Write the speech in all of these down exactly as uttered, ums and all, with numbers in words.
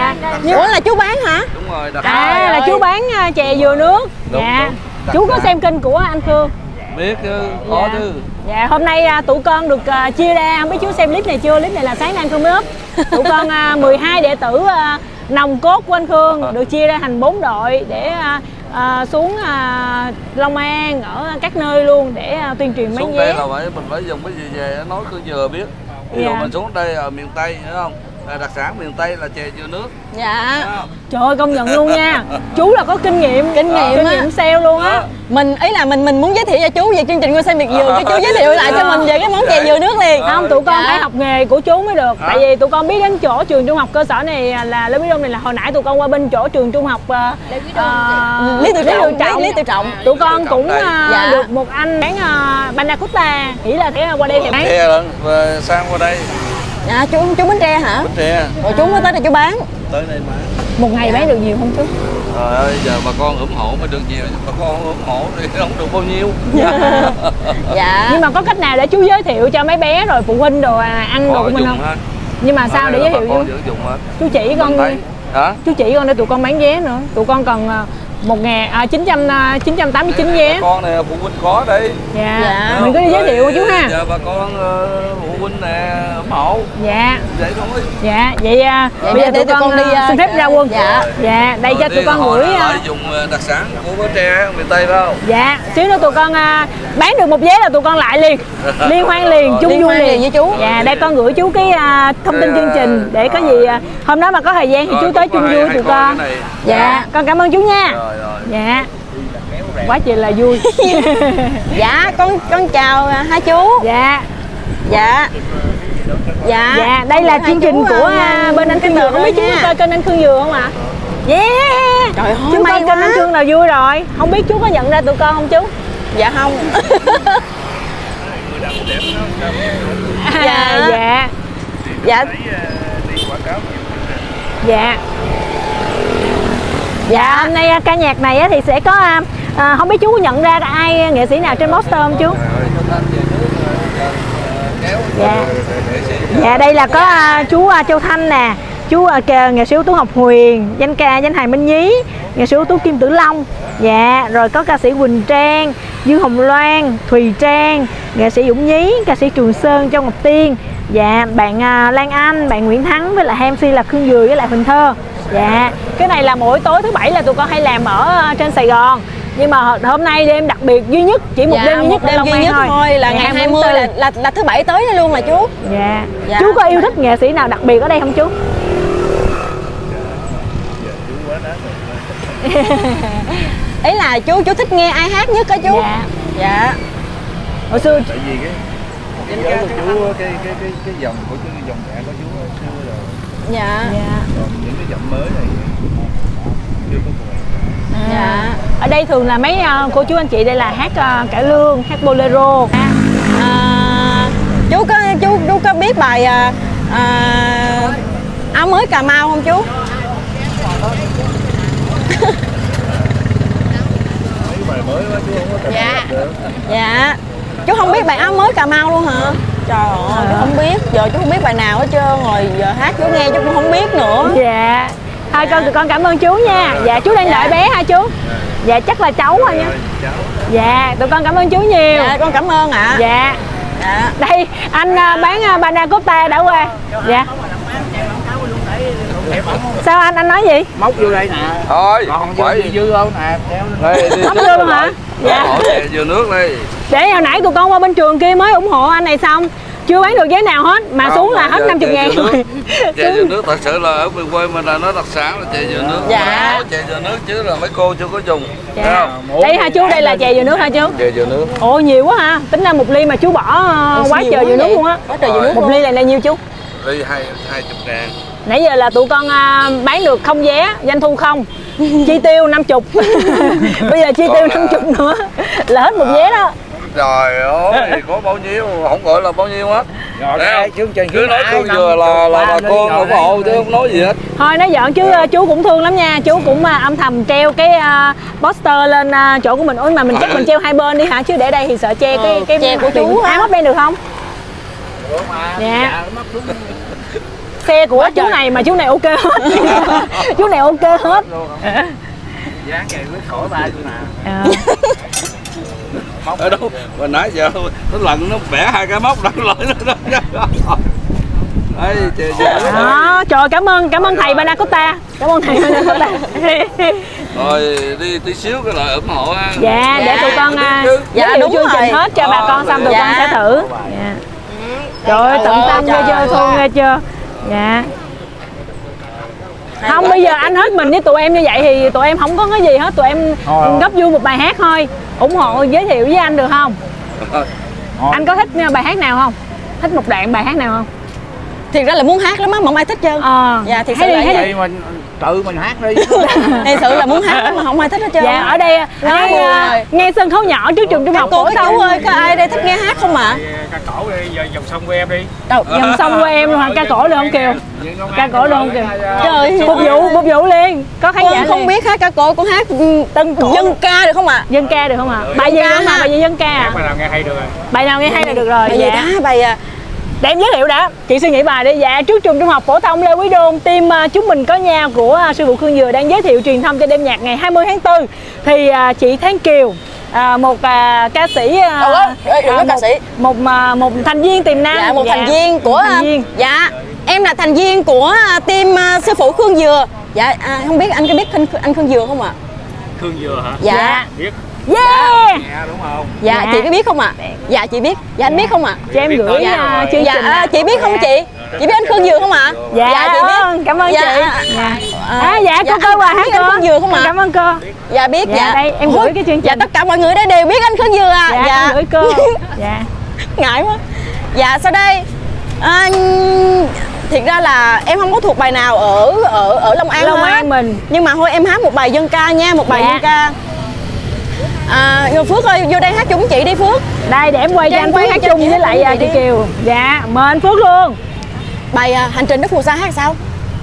Dạ. Ủa là chú bán hả? Đúng rồi. Đặt À là ơi. chú bán chè dừa nước. Đúng, Dạ. đúng. Chú có xem kênh của anh Khương? Biết chứ, có Dạ. chứ. Dạ, hôm nay à, tụi con được à, chia ra, không biết chú xem clip này chưa? Clip này là sáng nay anh Khương mới up. Tụi con à, mười hai đệ tử à, nòng cốt của anh Khương được chia ra thành bốn đội để à, à, xuống à, Long An ở các nơi luôn để à, tuyên truyền bán Xuống vé. đây là phải mình phải dùng cái gì về nói cứ vừa biết. Ví dụ Dạ. mình xuống đây ở miền Tây, hiểu không? Là đặc sản miền Tây là chè dừa nước. Dạ. Trời ơi, công nhận luôn nha. Chú là có kinh nghiệm, Kinh nghiệm kinh á. nghiệm sale luôn á. Mình ý là mình mình muốn giới thiệu cho chú về chương trình Ngôi Sao Miệt Vườn, cái chú giới thiệu lại cho mình về cái món chè dừa nước liền. Không, tụi con Dạ. phải học nghề của chú mới được. Tại vì tụi con biết đến chỗ trường trung học cơ sở này là Lê Quý Đôn này, là hồi nãy tụi con qua bên chỗ trường trung học uh, Lý Tự Trọng, Lý, Lý Tự Trọng. Tụi con cũng uh, Dạ. được một anh bán uh, Panna Cotta, nghĩ là thế qua đây thì bán. Tre lần và sang qua đây. Dạ, chú chú Bến Tre hả? Bến Tre. Rồi chú mới tới đây chú bán. Tới đây mà. Một ngày bán được nhiều không chú? Trời ơi, giờ bà con ủng hộ mới được nhiều, bà con không ủng hộ thì không được bao nhiêu. Dạ. Nhưng mà có cách nào để chú giới thiệu cho mấy bé rồi phụ huynh đồ à, ăn đồ Có của mình dùng không? hết. Nhưng mà sao để giới thiệu chú? Dùng hết. Chú chỉ con Thấy. Hả? chú chỉ con để tụi con bán vé nữa. Tụi con cần một ngàn à, chín trăm chín trăm tám mươi chín vé. Con này phụ huynh có đây. Dạ. Dạ. Mình cứ đi giới thiệu chú ha. Giờ bà con uh, phụ huynh nè ủng hộ. Dạ. Vậy thôi. Dạ, vậy à, Vậy bây giờ để tụi tụi con con đi, đi à, xin phép ra quân. dạ. Dạ, đây cho tụi con gửi. Lại dùng đặc sản của Bến Tre miền Tây phải không? Dạ, xíu nữa tụi con à, bán được một vé là tụi con lại liền. Liên hoan liền, chung Liên vui hoan liền liền với chú. Dạ, đây con gửi chú cái à, thông tin chương trình để có gì à, hôm đó mà có thời gian thì chú tới chung vui tụi con. Dạ, con cảm ơn chú nha. Rồi rồi. Dạ. Quá chị là vui. Dạ, con con chào hai chú. Dạ. Dạ. Dạ. Dạ, đây là chương trình của à, bên anh Khương Dừa, không biết chú nha. coi kênh anh Khương Dừa không ạ? Yeah. Trời ơi, Chú may coi kênh quá. anh Khương là vui rồi. Không biết chú có nhận ra tụi con không chú? Dạ không. À, Dạ. dạ. Dạ. Dạ. Dạ, hôm nay à, ca nhạc này á, thì sẽ có à, à, không biết chú có nhận ra ai nghệ sĩ nào trên poster không chú? Dạ. Dạ, đây là có à, chú à, Châu Thanh nè, chú à, kề- nghệ sĩ ưu tú Ngọc Huyền, danh ca danh hài Minh Nhí, nghệ sĩ ưu tú Kim Tử Long. Dạ, rồi có ca sĩ Quỳnh Trang, Dương Hồng Loan, Thùy Trang, nghệ sĩ Dũng Nhí, ca sĩ Trường Sơn, Châu Ngọc Tiên. Dạ, bạn à, Lan Anh, bạn Nguyễn Thắng với lại em xê là Khương Dừa với lại Huỳnh Thơ. Dạ, cái này là mỗi tối thứ bảy là tụi con hay làm ở uh, trên Sài Gòn. Nhưng mà hôm nay đêm đặc biệt duy nhất, chỉ một Dạ, đêm duy nhất một đêm ở Long duy An nhất thôi. thôi là Ngày ngày hai mươi hai mươi tháng tư. là, là là thứ bảy tới đó luôn mà chú. Dạ. Dạ. Chú có yêu thích nghệ sĩ nào đặc biệt ở đây không chú? Ý là chú chú thích nghe ai hát nhất á chú? Dạ. Dạ. Hồi xưa Tại vì cái cái nhớ của chú cái cái cái cái dòng của chú, cái dòng nhạc của chú hồi xưa rồi, Dạ. dạ. còn những cái giọng mới này chưa có cùng. À. Dạ. Ở đây thường là mấy uh, cô chú anh chị đây là hát uh, cải lương, hát bolero. À. À, chú có chú chú có biết bài à, à, áo mới Cà Mau không chú? Mấy bài mới quá chú không có tập Dạ. được. Dạ. Chú không biết bài áo mới Cà Mau luôn hả? Trời ơi, chú không biết. Giờ chú không biết bài nào hết trơn rồi. Giờ hát chú nghe chú cũng không biết nữa. Dạ. Thôi con tụi con cảm ơn chú nha. Dạ, chú đang Dạ. đợi bé hả chú? Dạ, chắc là cháu thôi nha. Dạ, tụi con cảm ơn chú nhiều. Dạ, con cảm ơn ạ. Dạ. Dạ. Đây, anh uh, bán uh, Panna Cotta đã qua. Dạ. Sao anh anh nói gì? Móc vô đây nè. Thôi, Còn phải dư dư không nè, kéo lên. đây đi. Móc vô luôn hả? Dạ. Ủng hộ chè dừa nước đi. Để hồi nãy tụi con qua bên trường kia mới ủng hộ anh này xong, chưa bán được vé nào hết mà Không, xuống là mà hết giờ năm mươi chè ngàn dừa rồi. nước. Chè dừa nước thật sự là ở miền quê mình là nó đặc sản là chè dừa nước. Dạ. Có chè dừa nước chứ là mấy cô chưa có dùng. Thấy Dạ. không? Đây hả chú, đây là chè dừa nước hả chú? Chè dừa nước. Ồ, nhiều quá ha. Tính ra một ly mà chú bỏ uh, quá Nhiều trời dừa nước vậy. luôn á. Quá trời dừa nước Một luôn. ly này là nhiêu chú? Ly hai hai chục ngàn. Nãy giờ là tụi con uh, bán được không vé, doanh thu không, chi tiêu năm chục. Bây giờ chi tiêu năm chục nữa là hết một vé đó. Trời ơi, có bao nhiêu, không gọi là bao nhiêu hết. Rồi Thấy cái không? chương trình Cứ nói Khương Dừa là là bà con ủng hộ chứ không nói gì hết. Thôi nói giỡn chứ uh, chú cũng thương lắm nha. Chú cũng uh, âm thầm treo cái uh, poster lên uh, chỗ của mình. Ôi mà mình chắc mình treo hai bên đi hả, chứ để đây thì sợ che cái Ừ, cái che của tiền. chú á. Áo móc đen được không? Được mà. Dạ. Dạ, móc đúng. xe của chú này mà chú này ok hết. Chú này ok hết. Dáng vậy mới khỏi ba chú nào. À. Ở đâu mà nãy giờ nó lần nó bẻ hai cái móc đằng lại nó đó. Đấy, trời, trời. Đó, trời cảm ơn cảm ơn thầy Panacotta, cảm ơn thầy Panacotta. Rồi đi tí xíu cái lời ủng hộ ha. Dạ, để tụi con Dạ, giới thiệu đúng chương trình rồi. hết cho bà con xong tụi Dạ. con sẽ thử. Dạ. Trời ơi, tận tâm ghê chưa, thương ghê chưa. Dạ. Không, bây giờ anh hết mình với tụi em như vậy thì tụi em không có cái gì hết, tụi em góp vui một bài hát thôi, ủng hộ giới thiệu với anh được không? Anh có thích bài hát nào không? Thích một đoạn bài hát nào không? Thiệt ra là muốn hát lắm á mà không ai thích trơn. Ờ. Dạ thiệt sự Hát đi, là hát đi. vậy. Mình tự mình hát đi. Thiệt sự là muốn hát lắm mà không ai thích hết trơn. Dạ, ở đây ngay, rồi. ngay sân khấu nhỏ trước trường trung học phổ Cô thông. chú ơi, có ai đây thích nghe hát không ạ? Ca cổ đi, giờ dòng sông của em đi. Đâu, Dòng sông của em luôn hả? Ca cổ được không Kiều? Ca cổ được không Kiều? trời Phục vụ, phục vụ liền. Có khán giả con không liền. biết hát ca cổ, con hát Tân cổ. dân ca được không ạ? Dân ca được không ạ? Bài gì Dân ca nữa mà, ha. bài gì dân ca à? Bài nào nghe hay được rồi. Bài nào nghe hay là được rồi. Bài gì Dạ. đó, bài à, Để em giới thiệu đã, chị suy nghĩ bài đi. Dạ, trước trường trung học phổ thông Lê Quý Đôn, team uh, Chúng Mình Có Nhau của uh, sư phụ Khương Dừa đang giới thiệu truyền thông cho đêm nhạc ngày hai mươi tháng tư. Thì uh, chị Tháng Kiều, uh, một uh, ca sĩ, uh, đâu đó, ê, đừng có ca một, sĩ. một uh, một thành viên tiềm năng. dạ một thành viên của một thành viên. dạ em là thành viên của à, team à, sư phụ Khương Dừa. Dạ à, không biết anh có biết anh, anh Khương Dừa không ạ? Khương Dừa hả? Dạ. Dạ. Biết. Yeah. Nghe đúng không? Dạ, Dạ. chị có biết không ạ? Dạ chị biết. Dạ anh biết không ạ? Cho em gửi Dạ. uh, chương Dạ trình. à, chị biết không Dạ. chị? Chị biết anh Khương Dừa không ạ? Dạ, chị biết. Cảm ơn Dạ, chị. à, Dạ. à, À, dạ, dạ, cô coi quà anh hát biết anh cô. Khương Dừa không ạ? Cảm ơn cô. Dạ biết. Dạ, Dạ, đây, em Ôi, gửi cái chương Dạ trình. tất cả mọi người đây đều biết anh Khương Dừa à. Dạ, em gửi cô. Dạ. Ngại quá. Dạ sau đây à, thiệt ra là em không có thuộc bài nào ở ở ở Long An Long hết. An mình. Nhưng mà thôi em hát một bài dân ca nha, một bài Dạ. dân ca. À, rồi Phước ơi, vô đây hát chung chị đi Phước. Đây để em quay Cho cho em anh quay Phước hát cho chung chị với hát lại chung à, chị chị đi. Kiều. Dạ, mời anh Phước luôn. Bài à, Hành trình đất phù sa hát sao?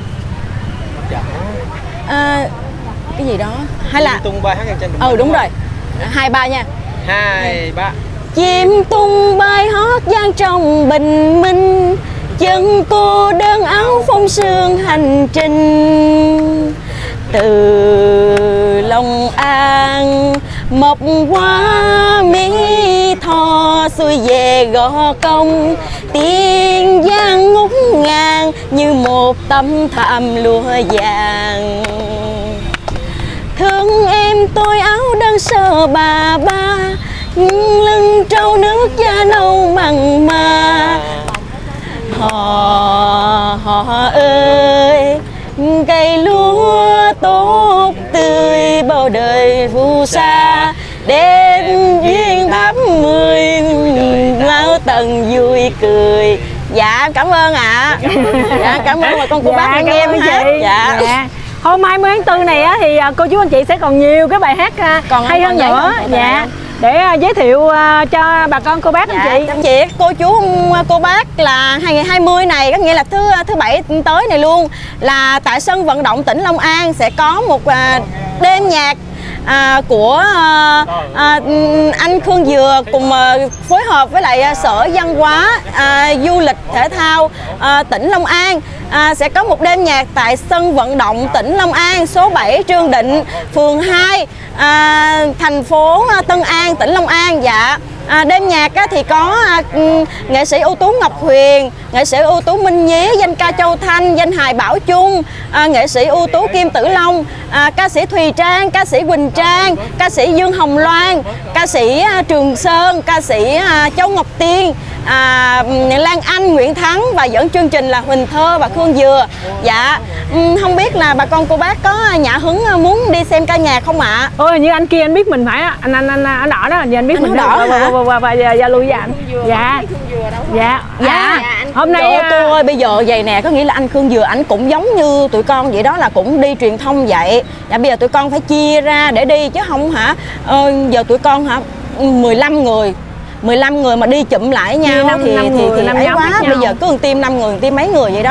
À, cái gì đó hay là tung ba hát trên ừ đúng rồi, hai ba nha. hai ba. Chim tung bay hót vang trong bình minh, chân cô đơn áo phong sương hành trình. Từ Long An mộc qua Mỹ Tho xuôi về Gò Công, Tiền Giang ngút ngàn như một tấm thảm lụa vàng. Thương em tôi áo đơn sơ bà ba, lưng trâu nước da nâu mặn mà. Họ họ ơi, cây lúa tốt tươi bao đời phù sa, đêm duyên thắm mười lao tầng vui cười. Dạ cảm ơn ạ. À. Dạ cảm ơn bà con cô Dạ, bác anh cảm em ơn hát. chị. Dạ. Dạ. Hôm hai mươi tháng tư này á thì à, cô chú anh chị sẽ còn nhiều cái bài hát à, Còn hay không? hơn Còn nữa. giấy không? Dạ. Còn Để à, giới thiệu à, cho bà con cô bác anh Dạ, chị. chăm chị, cô chú, cô bác là hai ngày hai mươi này, có nghĩa là thứ thứ bảy tới này luôn, là tại sân vận động tỉnh Long An sẽ có một à, đêm nhạc à, của à, à, anh Khương Dừa cùng à, phối hợp với lại à, Sở Văn hóa à, Du lịch Thể thao à, tỉnh Long An. À, sẽ có một đêm nhạc tại sân vận động tỉnh Long An số bảy Trương Định, phường hai, à, thành phố Tân An, tỉnh Long An. Dạ. À, đêm nhạc á, thì có à, nghệ sĩ ưu tú Ngọc Huyền, nghệ sĩ ưu tú Minh Nhí, danh ca Châu Thanh, danh hài Bảo Trung, à, nghệ sĩ ưu tú Kim Tử Long, à, ca sĩ Thùy Trang, ca sĩ Quỳnh Trang, ca sĩ Dương Hồng Loan, ca sĩ à, Trường Sơn, ca sĩ à, Châu Ngọc Tiên, à, Lan Anh, Nguyễn Thắng và dẫn chương trình là Huỳnh Thơ và Khương Dừa. Dạ, không biết là bà con cô bác có nhã hứng muốn đi xem ca nhạc không ạ? Ôi như anh kia anh biết mình phải á, anh anh anh anh đỏ đó, giờ anh biết Anh mình đỏ và, hả? và, và, và, và giao lưu với anh. Dạ. Dạ. Dạ. Hôm nay Trời ơi, à, cô ơi, bây giờ vậy nè, có nghĩa là anh Khương Dừa ảnh cũng giống như tụi con vậy đó, là cũng đi truyền thông vậy. Dạ bây giờ tụi con phải chia ra để đi chứ không hả? Ờ, giờ tụi con hả mười lăm người mười lăm người mà đi chụm lại nhau năm- thì năm thì người, thì năm ấy nhóm quá. khác Bây nhau. giờ cứ một team năm người, team mấy người vậy đó.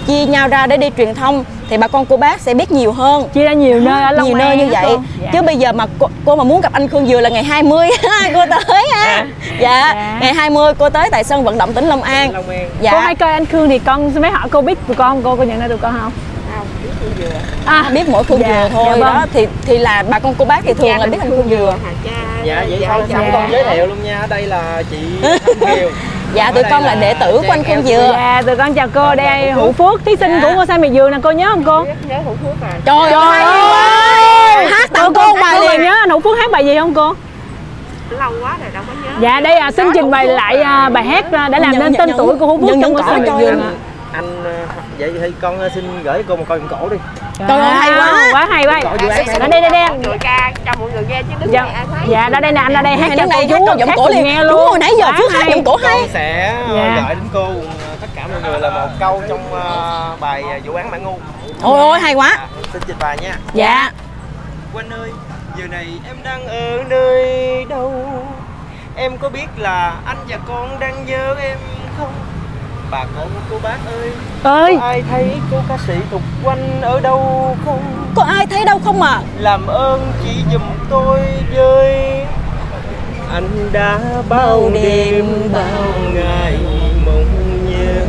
chia nhau ra để đi truyền thông thì bà con cô bác sẽ biết nhiều hơn. Chia ra nhiều nơi ở Long nhiều An nơi như vậy. Dạ. Chứ bây giờ mà cô, cô mà muốn gặp anh Khương Dừa là ngày hai mươi cô tới ha. Dạ. Dạ. Ngày hai mươi cô tới tại sân vận động tỉnh Long An. Long An. Dạ. Cô hay coi anh Khương thì con mới hỏi cô biết tụi con, cô có nhận ra tụi con không? À, biết mỗi Khương Dạ, Dừa thôi. dạ vâng. Đó thì thì là bà con cô bác thì thường là biết anh Khương Dừa. Dạ vậy thôi dạ. xong con giới thiệu luôn nha. Đây là chị Thanh Kiều. Dạ tụi con là đệ tử của anh Khương Dừa. Dạ, tụi con chào cô, đây Hữu Phước, thí sinh của ngôi sao miệt vườn nè, cô nhớ không cô? Trời, Trời ơi, ơi! hát Cô, tặng cô, cô cô bài còn liền. nhớ anh Hữu Phước hát bài gì không cô? Lâu quá rồi đâu có nhớ. Dạ, đây à, xin trình bày lại à, bài hát à, đã làm Nhân- nên nhân- tên nhân- tuổi của Hữu Phước nhân- trong nhân ngôi sao cỏ miệt coi vườn anh. ạ. Anh ờ, vậy thì con xin gửi cô một câu giọng cổ đi. Trời ơi, hay quá. Quá hay quá. Cổ dự án Ở đây đây đây. Người ca cho mọi người nghe chứ đứng Dạ, này ai thấy. dạ đó đây nè, anh ra đây hát Này, cho đứng cô đây hát chú, câu giọng hát cổ cùng liền. nghe Đúng luôn. rồi, nãy giờ Quá Phước hát hay. giọng cổ hay. Con sẽ ờ, Dạ. gửi đến cô ờ, tất cả mọi người là một câu trong ờ, bài ờ, vụ án Mã Ngu. Ôi ôi hay quá. À, xin trình bày nha. Dạ. Quanh ơi, giờ này em đang ở nơi đâu? Em có biết là anh và con đang nhớ em không? Bà con cô bác ơi, Ơi, có ai thấy cô ca sĩ Thục Quanh ở đâu không? Có ai thấy đâu không à? Làm ơn chỉ giùm tôi với. Anh đã bao đêm bao ngày mong nhớ,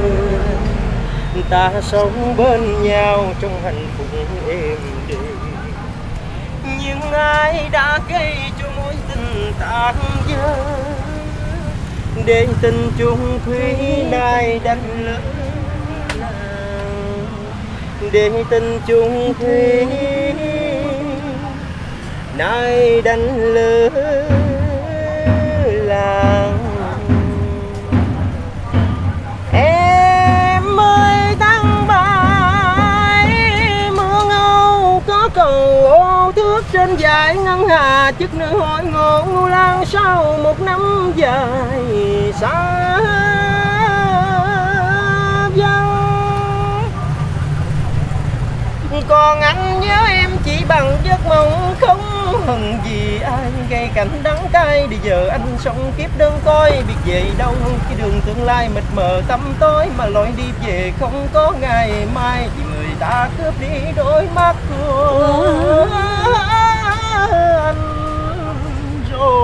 ta sống bên nhau trong hạnh phúc êm đềm. Nhưng ai đã gây cho mối tình tan vỡ, để tình chung thủy nay đánh lớn làng, để tình chung thủy nay đánh lớn làng. Em ơi tháng bảy mưa ngâu có cầu ô thước trên dải ngân hà, chức nữ hỏi ngộ ngu lan sau một năm dài xa vắng. Còn anh nhớ em chỉ bằng giấc mộng không hận gì ai gây cảnh đắng cay. Bây giờ anh sống kiếp đơn côi, biết về đâu cái đường tương lai mịt mờ tăm tối, mà lối đi về không có ngày mai vì người ta cướp đi đôi mắt của anh rồi.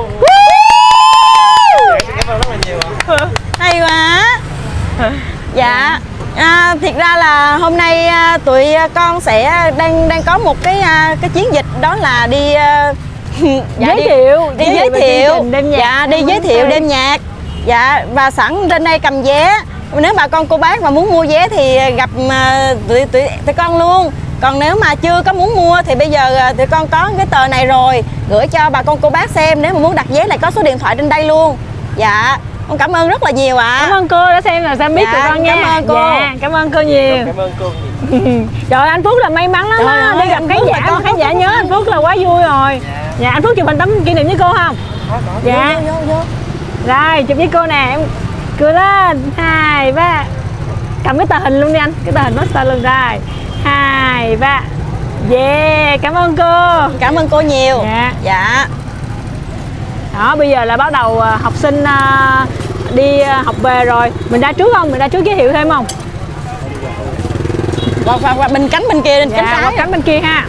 Cảm ơn rất là nhiều ạ. Hay quá. Dạ. À, thiệt ra là hôm nay à, tụi con sẽ đang đang có một cái à, cái chiến dịch đó là đi à, dạ, giới đi, thiệu, đi giới về thiệu chương trình đêm nhạc. dạ đi giới thiệu đêm nhạc. Dạ và sẵn trên đây cầm vé, nếu bà con cô bác mà muốn mua vé thì gặp à, tụi tụi tụi con luôn. Còn nếu mà chưa có muốn mua thì bây giờ à, tụi con có cái tờ này rồi, gửi cho bà con cô bác xem. Nếu mà muốn đặt vé lại có số điện thoại trên đây luôn. Dạ con cảm ơn rất là nhiều ạ. Cảm ơn cô đã xem là Sam biết Dạ, tụi con nha. cảm ơn cô. Dạ, cảm ơn cô nhiều. Cảm ơn cô nhiều. Trời ơi, anh Phước là may mắn lắm Trời á, ơi, đi gặp anh khán Phước giả là mà con khán giả không nhớ có- anh Phước là quá vui rồi. Dạ. Dạ, anh Phước chụp hình tấm kỷ niệm với cô không? Dạ. Vô, vô, vô. Rồi, chụp với cô nè, em cười lên. Hai, ba. Cầm cái tờ hình luôn đi anh, cái tờ hình master luôn rồi. Hai, ba. Yeah, cảm ơn cô. Cảm ơn cô nhiều. Dạ. Dạ. Đó, bây giờ là bắt đầu à, học sinh à, đi à, học về rồi. Mình ra trước không? Mình ra trước giới thiệu thêm không? Qua, qua, qua bên cánh bên kia, bên cánh Dạ, trái. qua cánh bên kia ha.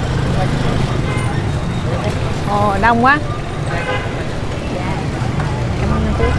Ồ, đông quá. Dạ. Cảm ơn anh Phước.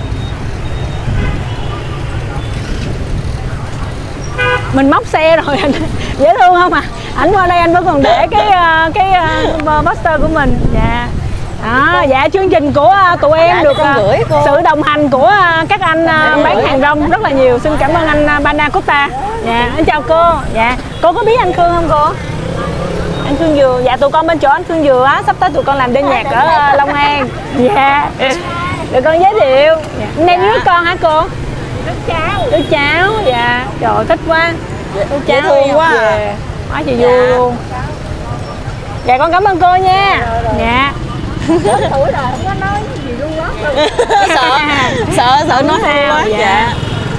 Mình móc xe rồi anh dễ thương không à? Ảnh qua đây anh vẫn còn để cái ờ, cái uh, poster của mình. Dạ. Đó, dạ chương trình của uh, tụi em Dạ, được con uh, gửi cô. sự đồng hành của uh, các anh uh, bán hàng rong rất là nhiều. Xin cảm ơn anh uh, Bana Costa. Dạ, anh chào cô. Dạ, cô có biết anh Khương không cô? Anh Khương Dừa. Dạ tụi con bên chỗ anh Khương Dừa á, sắp tới tụi con làm đêm nhạc ở uh, Long An. Dạ. Để con giới thiệu. Dạ. Hôm nay đứa con hả cô? Đứa cháu. Đứa cháu. Dạ. Trời ơi, thích quá. Đứa Dễ thương quá à. Dạ. Quá trời vui luôn. Dạ con cảm ơn cô nha. Dạ. Tuổi rồi không có nói gì luôn á. sợ sợ sợ nói hay quá. Dạ. Dạ.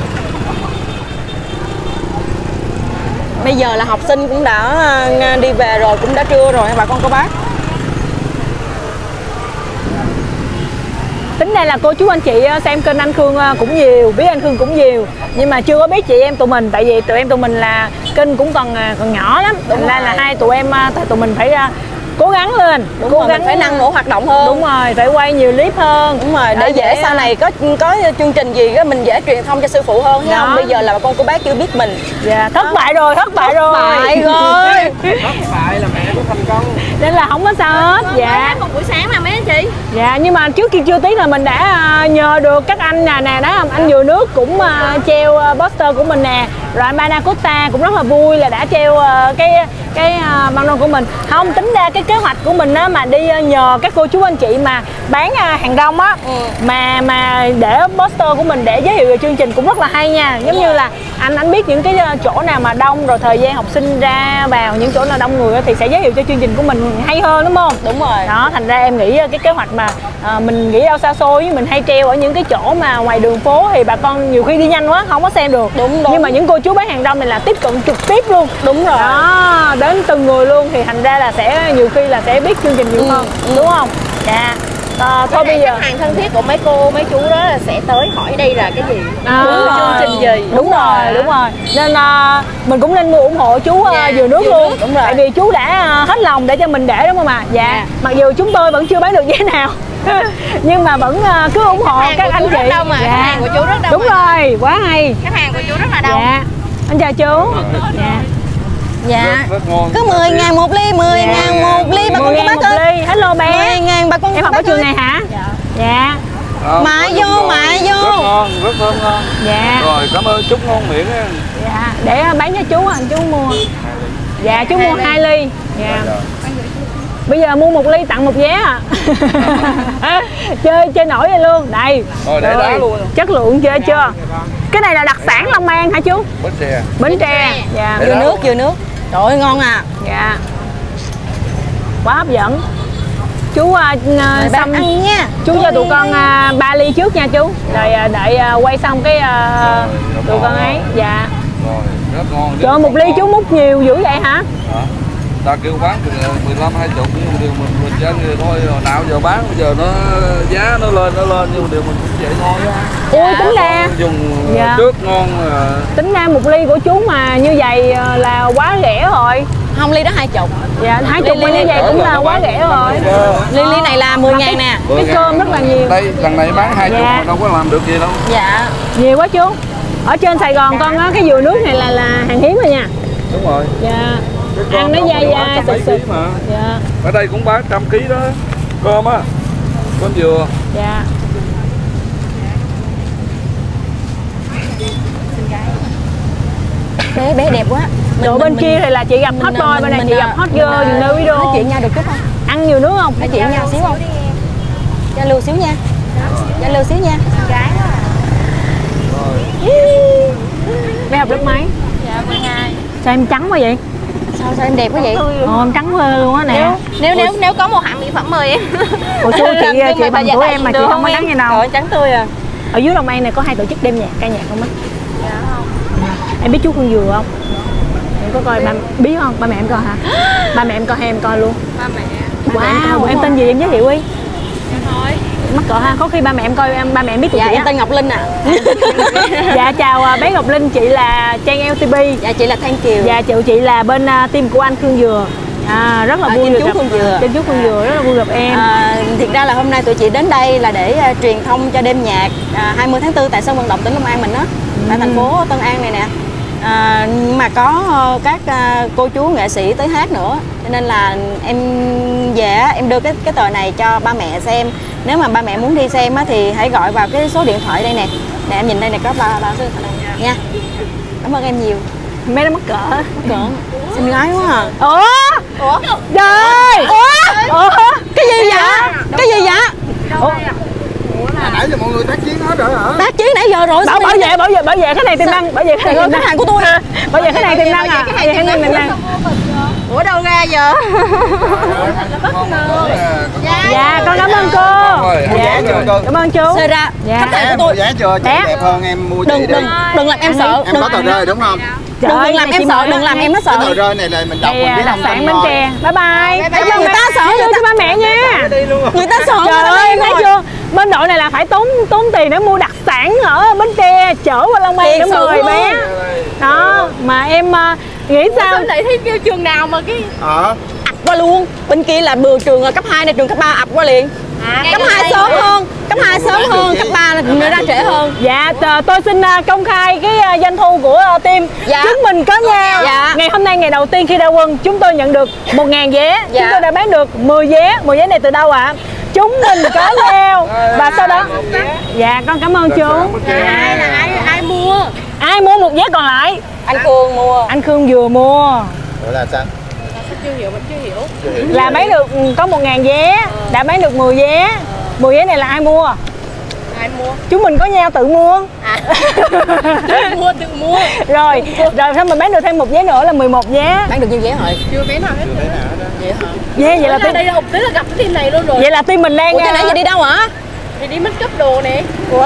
Bây giờ là học sinh cũng đã à, đi về rồi, cũng đã trưa rồi bà con cô bác. tính đây là cô chú anh chị xem kênh anh Khương cũng nhiều, biết anh Khương cũng nhiều, nhưng mà chưa có biết chị em tụi mình, tại vì tụi em tụi mình là kênh cũng còn còn nhỏ lắm, thành ra là hai tụi em tụi mình phải cố gắng lên, đúng cố rồi, gắng phải năng nổ hoạt động hơn. Đúng rồi, phải quay nhiều clip hơn. Đúng rồi, để đó, dễ sau này có có chương trình gì đó mình dễ truyền thông cho sư phụ hơn, thấy không? Bây giờ là bà con cô bác chưa biết mình. Dạ, thất đó. bại rồi, thất bại thất rồi. Bại rồi. Thất bại là mẹ của thành công. Nên là không có sao hết. Dạ. Một buổi sáng mà mấy anh chị. Dạ, nhưng mà trước kia chưa tí là mình đã nhờ được các anh nè nè đó, anh Dừa Nước cũng uh, treo uh, poster của mình nè, rồi anh Panna Costa cũng rất là vui là đã treo uh, cái cái uh, băng rôn của mình. Không, tính ra cái kế hoạch của mình á mà đi uh, nhờ các cô chú anh chị mà bán uh, hàng rong á, ừ. mà mà để poster của mình để giới thiệu về chương trình cũng rất là hay nha. Giống như là anh anh biết những cái chỗ nào mà đông, rồi thời gian học sinh ra vào những chỗ nào đông người á, thì sẽ giới thiệu cho chương trình của mình hay hơn, đúng không? Đúng rồi. Đó, thành ra em nghĩ cái kế hoạch mà à, mình nghĩ đâu xa xôi, với mình hay treo ở những cái chỗ mà ngoài đường phố thì bà con nhiều khi đi nhanh quá không có xem được. Đúng, đúng. Nhưng mà những cô chú bán hàng rong này là tiếp cận trực tiếp luôn. Đúng rồi. Đó, đến từng người luôn, thì thành ra là sẽ nhiều khi là sẽ biết chương trình nhiều ừ, hơn, ừ. đúng không? Dạ. À, thôi bây giờ khách hàng thân thiết của mấy cô mấy chú đó là sẽ tới hỏi đây là cái gì, à, đúng rồi. Chương trình gì. Đúng, đúng rồi, rồi đúng rồi. Nên uh, mình cũng nên mua ủng hộ chú uh, yeah, Dừa Nước luôn. Đúng rồi. Tại vì chú đã uh, hết lòng để cho mình để, đúng không ạ? Dạ. Yeah. Mặc dù chúng tôi vẫn chưa bán được vé nào nhưng mà vẫn uh, cứ ủng hộ các anh chị. Đông mà. Dạ. Khách hàng của chú rất đông. Đúng mà. Rồi, quá hay. Khách hàng của chú rất là đông. Dạ. Anh chào chú. Dạ. Dạ. Rất, rất ngon. Cứ mười ngàn một ly, mười dạ. ngàn một ly bà con cô bác ơi. Hello bé. mười ngàn bà con em học ở trường này hả? Dạ. Dạ. À, mại vô, mại vô. Rất ngon, rất thơm ngon. Dạ. Rồi, cảm ơn chúc ngon miệng á. Dạ, để bán cho chú, anh chú mua. Dạ, chú mua hai ly. Dạ. Bây giờ mua một ly tặng một vé à. Chơi chơi nổi vậy luôn. Đây. Rồi, để đá luôn. Chất lượng chơi chưa? Cái này là đặc sản Long An hả chú? Bến Tre. Bến Tre. Dạ. Dừa nước, dừa nước. Trời ơi, ngon à. Dạ. Quá hấp dẫn. Chú uh, xong ăn nha. Chú cho tụi con uh, ba ly trước nha chú. Rồi uh, đợi uh, quay xong cái uh, tụi con ấy. Dạ. Rồi, rất ngon. Trời, một ly chú múc nhiều dữ vậy hả? Hả? Ta kêu bán từ mười lăm hai mươi nhưng điều mình mình cho người thôi, nào giờ bán bây giờ nó giá nó lên nó lên nhưng điều mình cũng vậy thôi. Ui, tính ra dùng dạ. trước ngon. Tính ra một ly của chú mà như vậy là quá rẻ rồi. Không, ly đó hai chục. Dạ, hai chục như vậy cũng là quá rẻ rồi. Ly ly này là mười ngàn nè. Cái cơm rất là nhiều. Đây, lần này bán hai chục dạ. mà đâu có làm được gì đâu. Dạ. Nhiều quá chú. Ở trên Sài Gòn con á, cái dừa nước này là là hàng hiếm rồi nha. Đúng rồi. Dạ. Ăn nó dai dai sực sực mà. Dạ. Ở đây cũng bán trăm ký đó. Cơm á. Cơm dừa. Dạ. Bé bé đẹp quá. Chỗ bên kia thì là chị gặp hot boy, bên này chị gặp hot girl, dừng nơi video. Nói chuyện nhau được chút không? Ăn nhiều nước không? Nói chuyện nhau xíu không? Giao lưu xíu nha. Giao lưu xíu nha. Gái đó à. Bé học lớp mấy? Dạ, mười hai. Sao em trắng quá vậy? Sao sao em đẹp quá vậy? Ồ, em trắng phơ luôn á nè. Nếu nếu nếu có một hãng mỹ phẩm mời em. Ủa chú chị chị bằng tuổi em mà chị không có trắng như nào. Trời, trắng tươi à. Ở dưới Long An này có hai tổ chức đêm nhạc, ca nhạc không á? Dạ không. Em biết chú Khương Dừa không? Em có coi ba biết không? Ba mẹ em coi hả? Ba mẹ em coi hay em coi luôn? Ba mẹ. Wow, em tên gì em giới thiệu đi. Em thôi. Mắc cỡ ha, có khi ba mẹ em coi em ba mẹ em biết tụi dạ, chị em tên Ngọc Linh à. Dạ chào bé Ngọc Linh, chị là Trang lờ tê pê. Dạ chị là Thanh Kiều. Dạ chịu chị là bên uh, team của anh Khương Dừa. À, rất là à, vui được chú gặp Khương Dừa. Trên chú Khương Dừa rất là vui gặp em. À, thiệt ra là hôm nay tụi chị đến đây là để uh, truyền thông cho đêm nhạc uh, hai mươi tháng tư tại sân vận động tỉnh Long An mình đó, ừ. tại thành phố Tân An này nè. À, nhưng mà có uh, các uh, cô chú nghệ sĩ tới hát nữa, cho nên là em về em đưa cái cái tờ này cho ba mẹ xem. Nếu mà ba mẹ muốn đi xem á, thì hãy gọi vào cái số điện thoại đây nè. Nè em nhìn đây này, có ba ba số điện thoại này nha. Cảm ơn em nhiều. Mấy nó mắc cỡ. Mắc cỡ. Xinh gái quá à. Ủa? Ủa? Trời. Ủa? Ủa? Cái gì vậy? Cái gì vậy? Ủa? Nãy giờ mọi người tác chiến hết rồi hả? Tác chiến nãy giờ rồi. Bảo bảo vệ bảo vệ bảo vệ cái này tiềm năng, bảo vệ cái này khách hàng của tôi. Bảo vệ cái này tiềm năng à? Cái này tiềm năng. Ủa đâu ra giờ? Dạ con cảm ơn cô. Dạ cảm ơn chú. Xơi ra khách hàng của tôi. Giá chưa? Chị đẹp hơn em mua đừng đừng đừng làm em sợ. Em có tờ rơi đúng không? Đừng đừng làm em sợ, đừng làm em nó sợ. Cái tờ rơi này là mình đọc mình biết đặc sản Bến Tre. Bye bye. Người ta sợ, người ta ba mẹ nha. người ta sợ. Trời ơi thấy chưa? bên đội này là phải tốn tốn tiền để mua đặc sản ở Bến Tre chở qua Long An để mời bé đó. Mà em uh, nghĩ sao lại thấy kêu trường nào mà cái Ờ ập qua luôn. Bên kia là bừa trường cấp hai này, trường cấp ba ập qua liền. à, Cấp hai sớm hơn, cấp hai sớm hơn, cấp ba là nữa ra trễ hơn. Dạ t- tôi xin uh, công khai cái uh, doanh thu của uh, team. Dạ. Chúng mình có nhau. Dạ. Ngày hôm nay ngày đầu tiên khi ra quân chúng tôi nhận được một ngàn vé. Dạ. Chúng tôi đã bán được mười vé. mười vé này từ đâu ạ? À? Chúng mình có nhau. Và sau đó dạ con cảm ơn chú. ai là ai ai mua Ai mua một vé còn lại? Anh Khương mua. Anh Khương vừa mua. Ủa là sao? chưa hiểu vẫn chưa hiểu Là bán được có một ngàn vé. Đã bán được mười vé. mười vé này là ai mua? ai mua Chúng mình có nhau tự mua. à tự mua tự mua Rồi, rồi sao mình bán được thêm một vé nữa là mười một vé. Bán được nhiêu vé rồi? chưa vé nào hết nữa. Vậy hả? Vé vậy là là team, đây là học tới là gặp cái tin này luôn rồi. vậy là team mình đang Ủa cái nãy giờ đi đâu hả? thì đi mất cấp đồ nè. Ủa?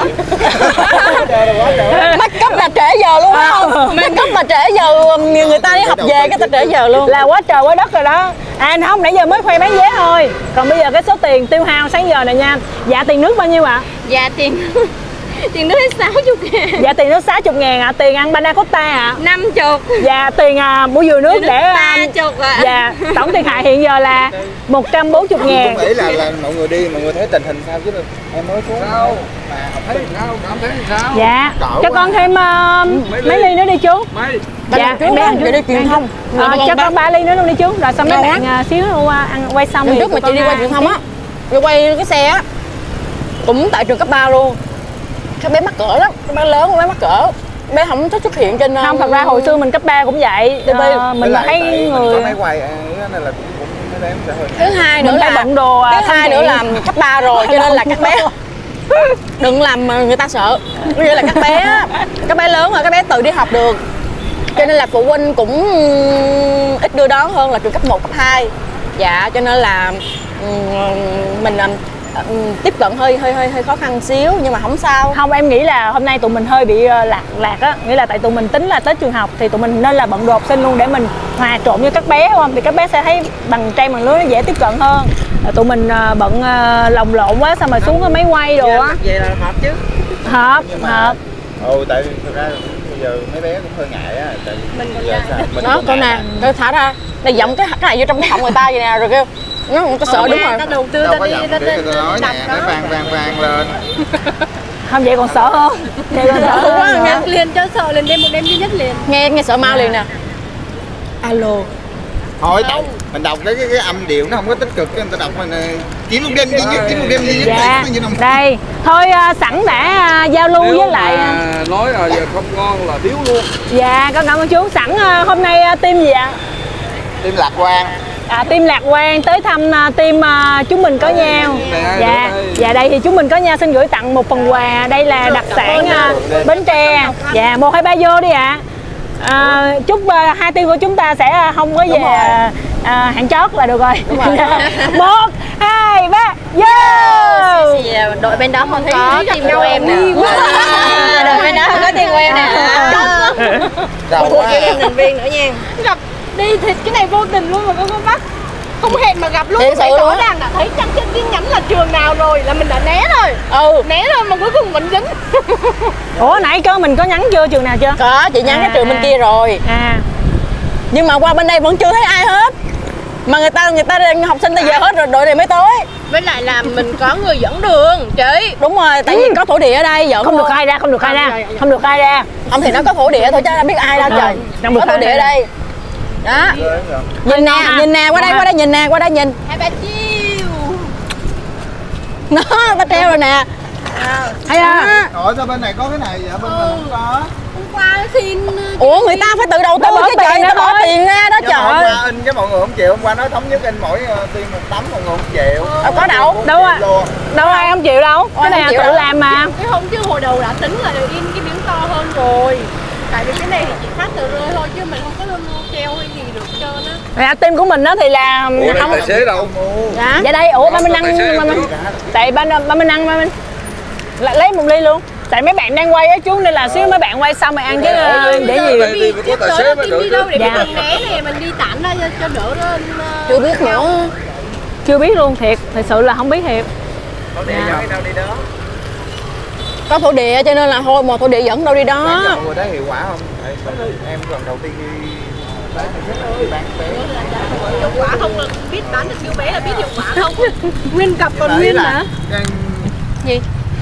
Mất cấp là trễ giờ luôn À. không? Mất cấp là trễ giờ, nhiều người ta đi học về cái ta trễ giờ luôn. Là quá trời quá đất rồi đó. À không, nãy giờ mới khoe bán vé thôi. Còn bây giờ cái số tiền tiêu hao sáng giờ này nha. Dạ tiền nước bao nhiêu ạ? À? Dạ tiền tiền nước hết sáu chục ngàn. Dạ tiền nước sáu mươi ngàn ạ. À. Tiền ăn panna cotta ạ. À. năm chục. Dạ tiền à, mua dừa nước để ba chục ạ. Dạ tổng thiệt hại hiện giờ là một trăm bốn mươi ngàn. Tôi nghĩ là, là mọi người đi, mọi người thấy tình hình sao chứ em mới xuống Sao? mà học Thấy sao? Cảm thấy sao? Dạ Cỡ cho quá. con thêm uh, Mấy mấy ly? ly nữa đi chú. Mấy? Dạ Trước đó, để đi truyền thông. Ờ, cho con ba ly nữa luôn đi chú. Rồi xong mấy Ngon bạn uh, xíu nữa qua ăn quay xong Lần thì trước mà tụi chị đi con, qua uh, truyền thông á, đi quay cái xe á, cũng tại trường cấp ba luôn. Các bé mắc cỡ lắm, các bé lớn, các bé mắc cỡ. Bé không thích xuất hiện trên Không, thật ra hồi xưa mình cấp ba cũng vậy. ti vi. Ờ, mình Với lại thấy tại người mình có máy quay à, cái này là cũng cũng mấy bé sẽ hơi Thứ hai nữa mình là phải bận đồ à, thứ thân hai nữa thiện. là cấp ba rồi cho nên là các bé đừng làm mà người ta sợ. Như là các bé á, các bé lớn rồi các bé tự đi học được. Cho nên là phụ huynh cũng ít đưa đón hơn là trường cấp một, cấp hai. Dạ cho nên là ừm, mình ừm, tiếp cận hơi hơi hơi hơi khó khăn xíu nhưng mà không sao. Không, em nghĩ là hôm nay tụi mình hơi bị uh, lạc lạc á, nghĩa là tại tụi mình tính là tới trường học thì tụi mình nên là bận đồ học sinh luôn để mình hòa trộn với các bé, không thì các bé sẽ thấy bằng trang bằng lưới nó dễ tiếp cận hơn. Rồi tụi mình uh, bận uh, lồng lộn quá xong rồi xuống cái máy quay đồ á. vậy là hợp chứ. Hợp, Nhưng mà- hợp. Ừ tại vì thực ra bây giờ mấy bé cũng hơi ngại á, tại vì Mình còn bây giờ ngại. sao? Mình Đó còn con ngại nè, rồi thả ra, này giọng cái cái này vô trong cái họng người ta vậy nè rồi kêu nó người ta sợ đúng rồi. Ta đầu tư đâu ta có đi giọng ta để người ta nói đặt nè, nó. nó vang vang vang lên. Không vậy còn sợ hơn. Vậy còn sợ Quá, hơn. nghe. nữa. liền cho sợ liền đêm một đêm duy nhất liền. Nghe nghe sợ mau liền nè. Alo. Thôi đọc, mình đọc cái cái, cái âm điệu nó không có tích cực, cái người ta đọc mình kiếm một đêm duy nhất, kiếm một đêm duy nhất. Dạ, Đấy, như nào- đây. Thôi uh, sẵn đã uh, giao lưu Nếu với lại mà nói là giờ không ngon là thiếu luôn. dạ con cảm ơn chú. Sẵn uh, hôm nay uh, team gì ạ? Team Lạc Quan. À, team Lạc Quan tới thăm uh, team uh, chúng mình có nhau. Đây, Dạ, đây. dạ đây thì chúng mình có nhau xin gửi tặng một phần quà. Đây là đặc sản uh, Bến Tre. Dạ, một hai ba vô đi ạ. À, chúc uh, hai team của chúng ta sẽ uh, không có về uh, hạng chót là được rồi. Một, hai, ba, vô. Thì đội bên đó không có tìm nhau em nè. Đội bên đó không có tìm em nè. Giàu Cô quá. kêu em thành viên nữa nha. Gặp đi thì cái này vô tình luôn mà con có bắt. Không hẹn mà gặp luôn. Thiệt sự Phải luôn rõ á. ràng đã thấy trắng trên tin nhắn là trường nào rồi là mình đã né rồi. Ừ. Né rồi mà cuối cùng vẫn dính. Ủa nãy cơ mình có nhắn chưa, trường nào chưa? Có, chị nhắn cái trường bên kia rồi. À, Nhưng mà qua bên đây vẫn chưa thấy ai hết. Mà người ta người ta học sinh ta về hết rồi, đội này mới tới. Với lại là mình có người dẫn đường chị. Đúng rồi, tại vì có thổ địa ở đây, giỡn không được không? khai ra, không được khai ra, Dạ, dạ. không được khai ra. Không thì nó có thổ địa thôi chứ biết ai đâu Ờ, trời. không được Có thổ khai địa ra. ở đây. Đó. Nhìn nè, ha. nhìn nè, qua đây, Ngon qua ha. đây nhìn nè, qua đây nhìn. Hai ba chiêu. Nó, ta treo rồi nè. Hay à. Ủa sao bên này có cái này vậy? Bên mình không có. Hôm qua xin Ủa người ta phải tự đầu tư Đã bỏ chứ trời, tiền người ta ra bỏ thôi. tiền ra đó Nhưng mà hôm trời. qua in cái mọi người không chịu, hôm qua nói thống nhất in mỗi uh, team một tấm, mọi người không chịu. Đâu có đâu. Đâu à. Luôn. Đâu ai không chịu đâu. Ôi, Cái này không là chịu tự đâu. làm mà. cái hôm chứ hồi đầu đã tính là in cái miếng to hơn rồi. Tại vì cái này thì chỉ phát tờ rơi thôi chứ mình không có luôn treo hay gì được hết trơn á. Dạ, team của mình đó thì là Ủa đây không. tài xế đâu? Dạ. Dạ đây, ủa ba Minh ăn, Tài xế ba em Minh. biết. Tại ba ba Minh ăn, ba Minh. Lại lấy một ly luôn. Tại mấy bạn đang quay á chú nên là xíu mấy bạn quay xong mày ăn chứ ờ, để gì. Đây đi phải có tài xế mới Đi được đâu chứ. để Dạ. mình né nè, mình đi tản ra cho, cho đỡ lên. Chưa biết nữa. Chưa biết luôn thiệt, thật sự là không biết thiệt. Thổ địa dẫn đi đâu đi đó. Có thổ địa cho nên là thôi mà thổ địa dẫn đâu đi đó. Bán chậu rồi đấy hiệu quả không? Em lần đầu tiên đi bán thì bán bé. Hiệu quả không là biết bán được siêu bé là biết hiệu quả không? Nguyên cặp còn nguyên hả? Gì?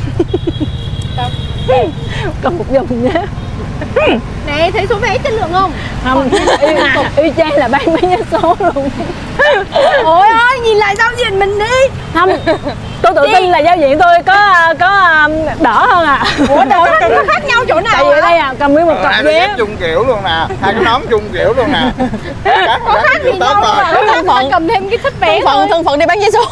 Còn một dòng nhé. Này thấy số vé chất lượng không? Không, y, y chang là bán mấy vé số luôn. Ôi ơi, nhìn lại giao diện mình đi. Không, tôi tự tin là giao diện tôi có có đỡ hơn à. Ủa đỡ nó khác nhau chỗ nào? Tại vì ở đây à, cầm nguyên một cặp vé chung kiểu luôn nè, hai cái nón chung kiểu luôn nè. Có khác gì nhau mà thân phận cầm thêm cái thích vé thân phận thân phận đi bán vé số.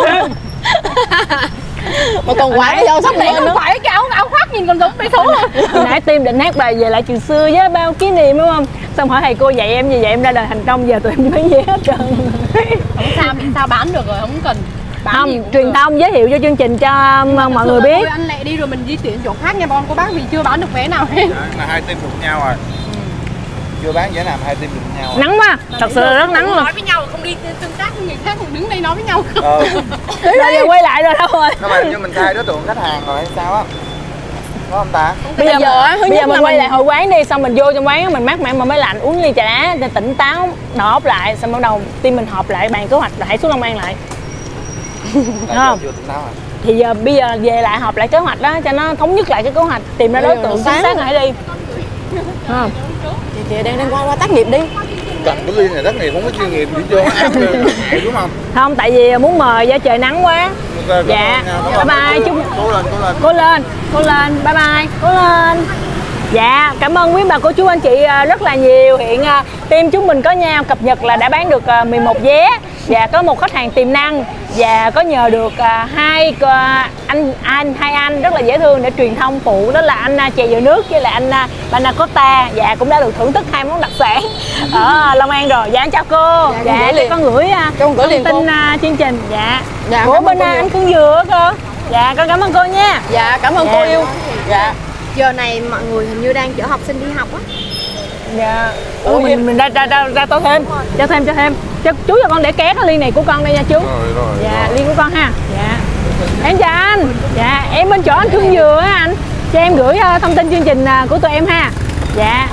Mà còn quả cái dâu sắp này lên nữa. Không phải cái áo áo khoác nhìn còn giống vé số luôn. hồi nãy Tim định hát bài về lại trường xưa với bao kỷ niệm đúng không? Xong hỏi thầy cô dạy em gì vậy, em ra đời thành công, giờ tụi em đi bán vé hết trơn. Không sao, mình sao bán được rồi, không cần bán Không, truyền được. thông giới thiệu cho chương trình cho mọi người biết. Thôi anh lẹ đi rồi mình di chuyển chỗ khác nha con cô bác, vì chưa bán được vé nào hết. Là hai team đụng nhau rồi. Chưa bán vé nào mà hai team đụng nhau. Nắng quá, thật sự là rất nắng luôn. Nói với nhau không đi tương tác với người khác, không đứng đây nói với nhau. Ờ. Rồi giờ quay lại rồi đâu rồi. Các bạn, nhưng mình thay đối tượng khách hàng rồi hay sao á? Có không ta? Bây giờ, giờ á, thứ bây nhất giờ mình là quay mình- lại hội quán đi, xong mình vô trong quán mình mát mẻ mà mới lạnh, uống ly trà đá để tỉnh táo, đầu óc lại, xong bắt đầu team mình họp lại bàn kế hoạch là hãy xuống Long An lại. Không? Chưa tỉnh táo à? Thì giờ bây giờ về lại họp lại kế hoạch đó cho nó thống nhất lại cái kế hoạch, tìm ra đối tượng chính xác rồi hãy đi. Không? Chị, chị đang đang qua qua tác nghiệp đi. Cầm cái ly này rất nghiệp, không có chuyên nghiệp đi vô áp được ngại đúng không? Không, tại vì muốn mời do trời nắng quá. Ok, Dạ, bye bye, chúc cố lên, cố lên. cố lên, cố lên, bye bye, cố lên. Dạ, cảm ơn quý bà cô chú anh chị à, rất là nhiều. Hiện à, team chúng mình có nhau cập nhật là đã bán được à, mười một vé. Và có một khách hàng tiềm năng và có nhờ được à, hai à, anh anh hai anh rất là dễ thương để truyền thông phụ, đó là anh à, chè dừa nước với lại anh à, Panna dạ cũng đã được thưởng thức hai món đặc sản ở Long An rồi. Dạ em chào cô. Dạ, Dạ, con gửi để liền. con gửi à, Cho con gửi thông liền tin cô. à, chương trình. Dạ. Dạ, Của cảm ơn bên cô à, nhiều. anh Khương Dừa cơ. Dạ con cảm ơn cô nha. Dạ cảm ơn Dạ. cô yêu. Dạ. Giờ này mọi người hình như đang chở học sinh đi học á. Dạ. Ủa mình mình ra ra ra, ra tô thêm, cho thêm cho thêm. Cho chú cho con để ké cái ly này của con đây nha chú. Rồi, rồi. Dạ, ly của con ha. Dạ. Em chào anh. Dạ, em bên chỗ anh Khương Dừa á anh. Cho em gửi uh, thông tin chương trình uh, của tụi em ha. Dạ.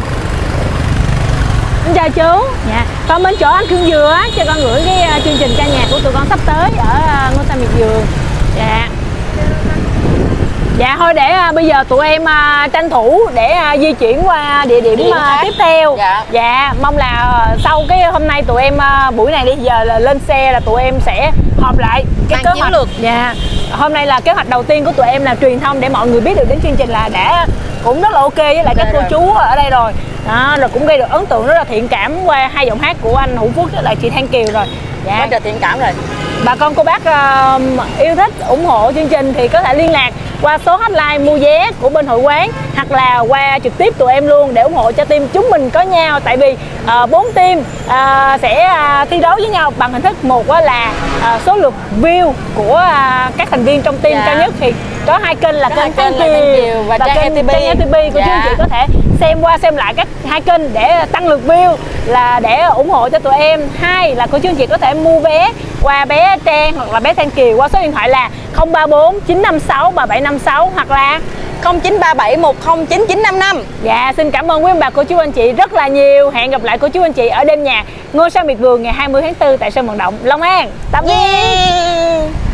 Em chào chú. Dạ. Con bên chỗ anh Khương Dừa á, cho con gửi cái uh, chương trình ca nhạc của tụi con sắp tới ở uh, Ngôi Sao Miệt Vườn. Dạ. Dạ thôi để à, bây giờ tụi em à, tranh thủ để à, di chuyển qua địa điểm Điểm à, khác. tiếp theo. Dạ. Dạ, mong là à, sau cái hôm nay tụi em à, buổi này đi giờ là lên xe là tụi em sẽ họp lại cái Ban kế chiến hoạch. lược. Dạ. Hôm nay là kế hoạch đầu tiên của tụi em là truyền thông để mọi người biết được đến chương trình là đã cũng rất là ok với lại các Ok cô rồi. chú ở đây rồi. Đó, rồi cũng gây được ấn tượng rất là thiện cảm qua hai giọng hát của anh Hữu Phước với lại chị Than Kiều rồi. Dạ. Quá trời thiện cảm rồi. Bà con cô bác uh, yêu thích ủng hộ chương trình thì có thể liên lạc qua số hotline mua vé của bên hội quán hoặc là qua trực tiếp tụi em luôn để ủng hộ cho team chúng mình có nhau. Tại vì bốn uh, team uh, sẽ uh, thi đấu với nhau bằng hình thức một uh, là uh, số lượt view của uh, các thành viên trong team Dạ. cao nhất thì có hai kênh là Có kênh hai Than kênh là Than Kiều và Trang kênh e tê pê. Trang e tê pê của Dạ. chương chị có thể xem qua xem lại các hai kênh để tăng lượt view là để ủng hộ cho tụi em. Hai là cô chú anh chị có thể mua vé qua bé Trang hoặc là bé Than Kiều qua số điện thoại là không ba bốn chín năm sáu ba bảy năm sáu hoặc là không chín ba bảy một không chín chín năm năm. dạ xin cảm ơn quý bà cô chú anh chị rất là nhiều. Hẹn gặp lại cô chú anh chị ở đêm nhạc Ngôi Sao Miệt Vườn ngày hai mươi tháng tư tại sân vận động Long An. Tạm biệt. Yeah.